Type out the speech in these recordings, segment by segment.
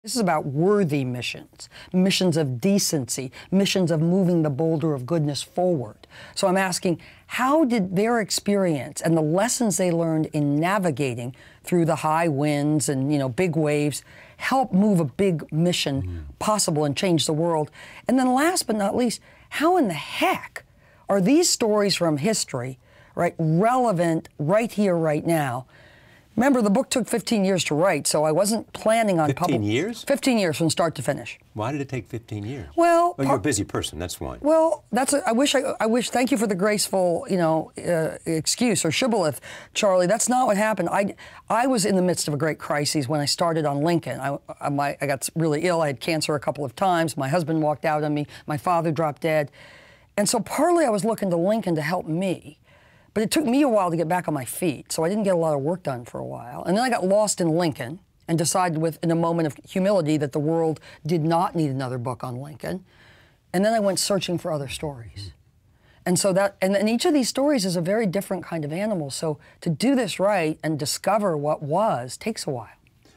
This is about worthy missions, missions of decency, missions of moving the boulder of goodness forward. So I'm asking, how did their experience and the lessons they learned in navigating through the high winds and, big waves help move a big mission possible and change the world? And then last but not least, how in the heck are these stories from history, right, relevant right here, right now? Remember, the book took 15 years to write, so I wasn't planning on 15 years? 15 years from start to finish. Why did it take 15 years? Well, you're a busy person, that's why. Well, I wish, thank you for the graceful, excuse or shibboleth, Charlie. That's not what happened. I was in the midst of a great crisis when I started on Lincoln. I got really ill. I had cancer a couple of times. My husband walked out on me. My father dropped dead. And so partly I was looking to Lincoln to help me. But it took me a while to get back on my feet, so I didn't get a lot of work done for a while. And then I got lost in Lincoln and decided in a moment of humility that the world did not need another book on Lincoln. And then I went searching for other stories. And so and each of these stories is a very different kind of animal. So to do this right and discover what was takes a while.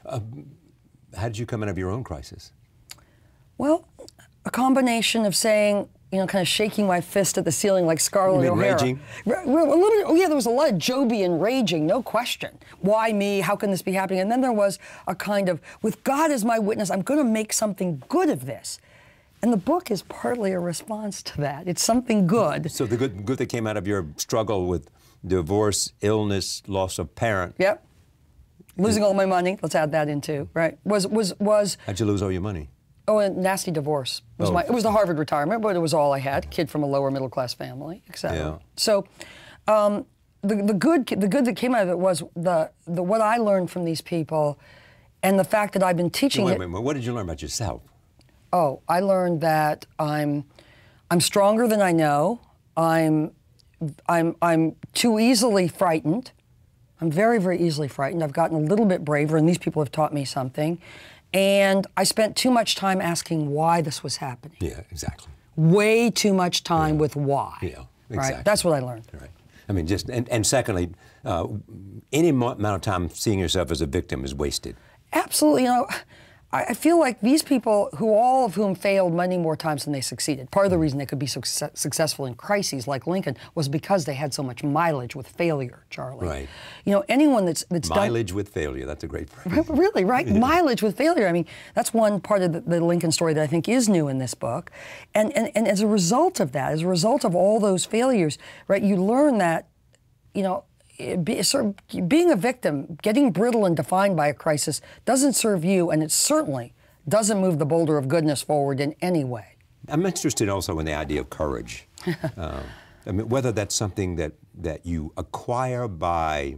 How did you come out of your own crisis? Well, a combination of saying, kind of shaking my fist at the ceiling like Scarlett O'Hara. Raging? Yeah, there was a lot of Jobian raging, no question. Why me? How can this be happening? And then there was a kind of, with God as my witness, I'm going to make something good of this. And the book is partly a response to that. It's something good. So the good that came out of your struggle with divorce, illness, loss of parent. Yep. Losing all my money, let's add that in too, right? Was How'd you lose all your money? Oh, a nasty divorce. It was the Harvard retirement, but it was all I had. Kid from a lower middle class family, etc. Yeah. So, the good that came out of it was what I learned from these people, and the fact that I've been teaching Wait. What did you learn about yourself? Oh, I learned that I'm stronger than I know. I'm too easily frightened. I'm very, very easily frightened. I've gotten a little bit braver, and these people have taught me something. And I spent too much time asking why this was happening. Yeah, exactly. Way too much time with why. Yeah, exactly. Right? That's what I learned. Right. I mean, and secondly, any amount of time seeing yourself as a victim is wasted. Absolutely. I feel like these people, all of whom failed many more times than they succeeded, part of the reason they could be so successful in crises like Lincoln was because they had so much mileage with failure, Charlie. Right. Anyone that's mileage with failure, that's a great phrase. Really, right? Yeah. Mileage with failure. I mean, that's one part of the Lincoln story that I think is new in this book. And as a result of that, as a result of all those failures, right, you learn that, being a victim, getting brittle and defined by a crisis doesn't serve you, and it certainly doesn't move the boulder of goodness forward in any way. I'm interested also in the idea of courage. I mean, whether that's something that you acquire by,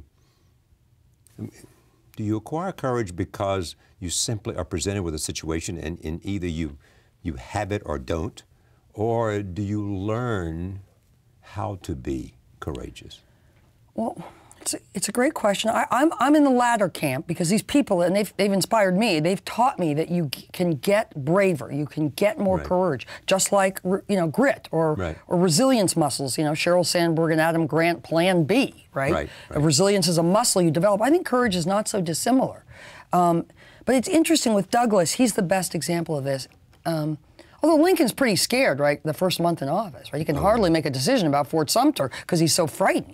do you acquire courage because you simply are presented with a situation and either you have it or don't, or do you learn how to be courageous? Well, it's a great question. I'm in the latter camp because these people, and they've inspired me. They've taught me that you can get braver, you can get more courage, just like grit or resilience muscles. Sheryl Sandberg and Adam Grant, Plan B, right? Resilience is a muscle you develop. I think courage is not so dissimilar. But it's interesting with Douglass. He's the best example of this. Although Lincoln's pretty scared, right, the first month in office, right? He can hardly make a decision about Fort Sumter because he's so frightened.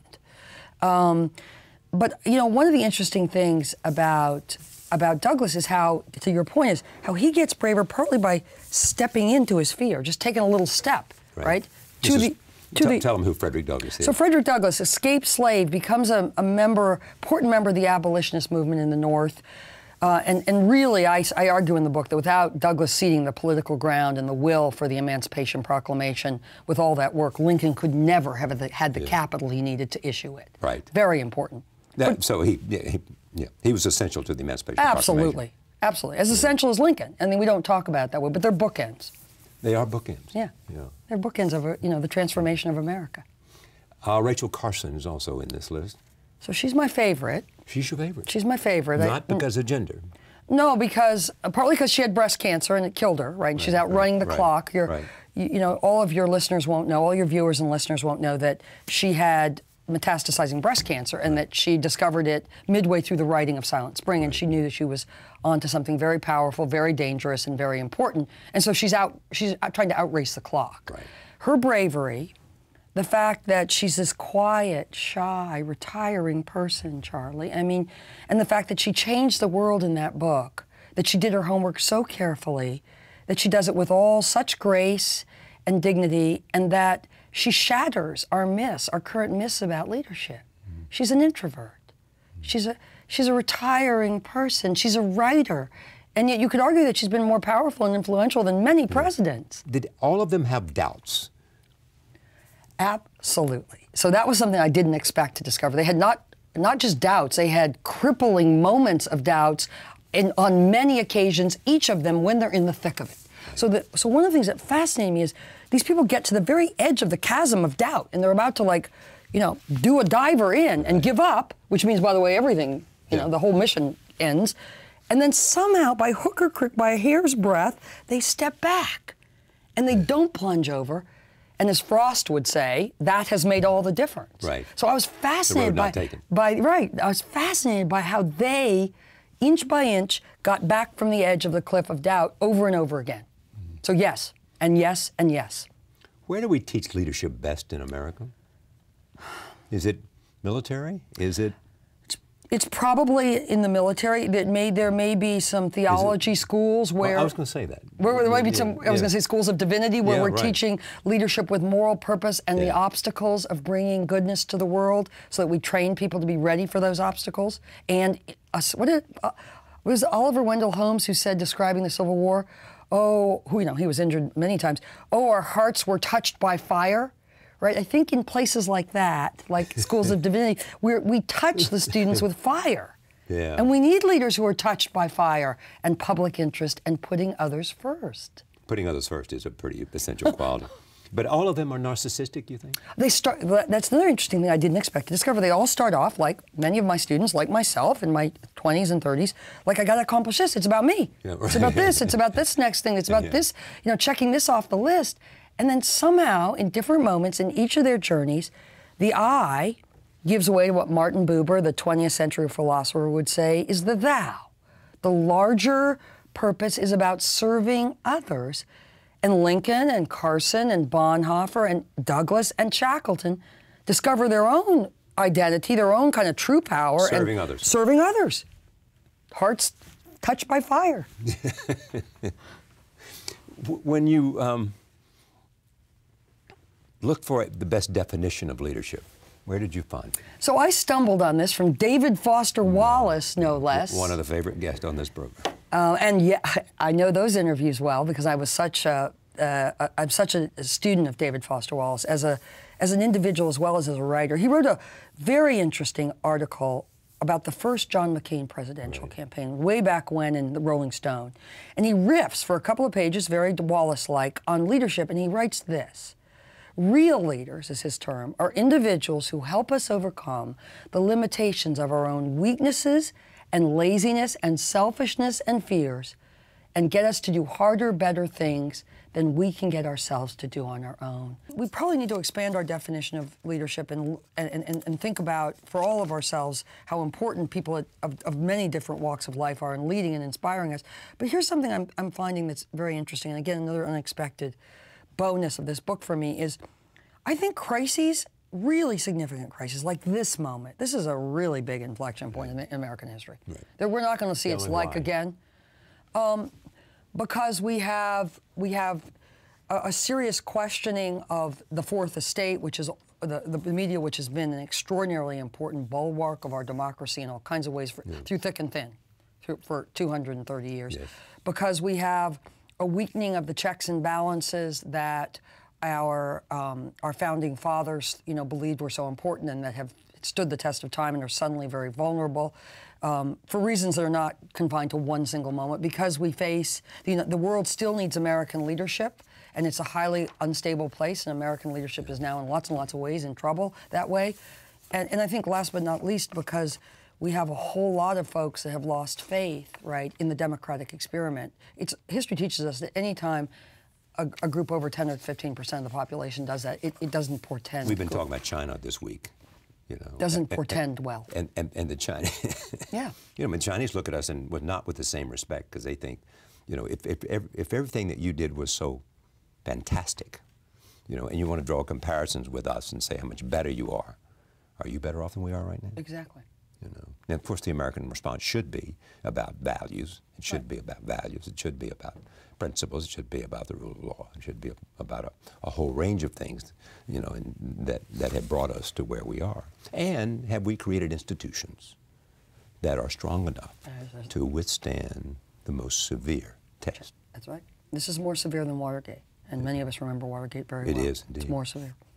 But one of the interesting things about Douglass is how, to your point, is how he gets braver partly by stepping into his fear, just taking a little step, right? Tell them who Frederick Douglass is. So Frederick Douglass, escaped slave, becomes a important member of the abolitionist movement in the North. And really, I argue in the book that without Douglass ceding the political ground and the will for the Emancipation Proclamation, with all that work, Lincoln could never have had the capital he needed to issue it. Right. Very important. So he was essential to the Emancipation Proclamation. Absolutely. Absolutely. As essential as Lincoln. I mean, we don't talk about it that way, but they're bookends. They are bookends. Yeah. They're bookends of, the transformation of America. Rachel Carson is also in this list. So she's my favorite. She's your favorite? She's my favorite. Not because of gender? No, partly because she had breast cancer and it killed her, right? And she's out running the clock. All of your listeners won't know, all your viewers and listeners won't know that she had metastasizing breast cancer, and that she discovered it midway through the writing of Silent Spring, and she knew that she was onto something very powerful, very dangerous, and very important. And so she's trying to outrace the clock. Right. Her bravery, the fact that she's this quiet, shy, retiring person, Charlie, I mean, and the fact that she changed the world in that book, that she did her homework so carefully, that she does it with all such grace and dignity, and that she shatters our myths, our current myths about leadership. She's an introvert. She's a retiring person. She's a writer. And yet you could argue that she's been more powerful and influential than many presidents. Did all of them have doubts? Absolutely. So that was something I didn't expect to discover. They had not just doubts, they had crippling moments of doubts on many occasions, each of them when they're in the thick of it. So one of the things that fascinated me is these people get to the very edge of the chasm of doubt, and they're about to, like, you know, do a diver in and give up, which means, by the way, everything, you know, the whole mission ends. And then somehow, by hook or crook, by a hair's breadth, they step back and they don't plunge over. And as Frost would say, that has made all the difference. Right. So I was fascinated I was fascinated by how they, inch by inch, got back from the edge of the cliff of doubt over and over again. So yes, and yes, and yes. Where do we teach leadership best in America? Is it military? Is it? It's probably in the military. There may be some theology schools where... Well, I was going to say that. Where there might be some, I was going to say schools of divinity, where we're teaching leadership with moral purpose and the obstacles of bringing goodness to the world, so that we train people to be ready for those obstacles. And was Oliver Wendell Holmes who said, describing the Civil War, he was injured many times, our hearts were touched by fire. Right? I think in places like that, like schools of divinity, we touch the students with fire. Yeah. And we need leaders who are touched by fire and public interest and putting others first. Putting others first is a pretty essential quality. But all of them are narcissistic, you think? That's another interesting thing I didn't expect to discover. They all start off, like many of my students, like myself in my 20s and 30s, like, I got to accomplish this. It's about me. Yeah, right. It's about this. It's about this next thing. It's about this, checking this off the list. And then somehow, in different moments in each of their journeys, the I gives way to what Martin Buber, the 20th century philosopher, would say is the thou. The larger purpose is about serving others. And Lincoln and Carson and Bonhoeffer and Douglass and Shackleton discover their own identity, their own kind of true power. Serving others. Serving others. Hearts touched by fire. When you look for the best definition of leadership, where did you find it? So I stumbled on this from David Foster Wallace, no less. One of the favorite guests on this program. And yeah, I know those interviews well because I was I'm such a student of David Foster Wallace as an individual as well as a writer. He wrote a very interesting article about the first John McCain presidential campaign, way back when in the Rolling Stone. And he riffs for a couple of pages, very Wallace-like, on leadership, and he writes this. Real leaders, is his term, are individuals who help us overcome the limitations of our own weaknesses and laziness and selfishness and fears, and get us to do harder, better things than we can get ourselves to do on our own. We probably need to expand our definition of leadership and think about, for all of ourselves, how important people of many different walks of life are in leading and inspiring us. But here's something I'm finding that's very interesting, and again, another unexpected bonus of this book for me is, I think crises, really significant crises, like this moment, this is a really big inflection point in American history. Right. That we're not going to see its like again, because we have a serious questioning of the Fourth Estate, which is the media, which has been an extraordinarily important bulwark of our democracy in all kinds of ways, through thick and thin, for 230 years, because we have a weakening of the checks and balances that our founding fathers, believed were so important and that have stood the test of time and are suddenly very vulnerable, for reasons that are not confined to one single moment. Because we face, the world still needs American leadership, and it's a highly unstable place, and American leadership is now in lots and lots of ways in trouble that way. And I think last but not least, because we have a whole lot of folks that have lost faith, right, in the democratic experiment. History teaches us that any time a group over 10 or 15% of the population does that, it doesn't portend. We've been talking about China this week. You know, doesn't portend well. And the Chinese, yeah. You know, I mean, Chinese look at us and not with the same respect, because they think, you know, if everything that you did was so fantastic, you know, and you want to draw comparisons with us and say how much better you are you better off than we are right now? Exactly. You know, and of course the American response should be about values. It should be about values. It should be about principles. It should be about the rule of law. It should be about a whole range of things, you know, and that have brought us to where we are. And have we created institutions that are strong enough to withstand the most severe test? That's right. This is more severe than Watergate, and many of us remember Watergate very well. It is, indeed. It's more severe.